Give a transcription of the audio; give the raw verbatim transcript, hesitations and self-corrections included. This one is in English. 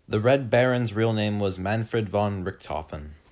The Red Baron's real name was Manfred von Richthofen.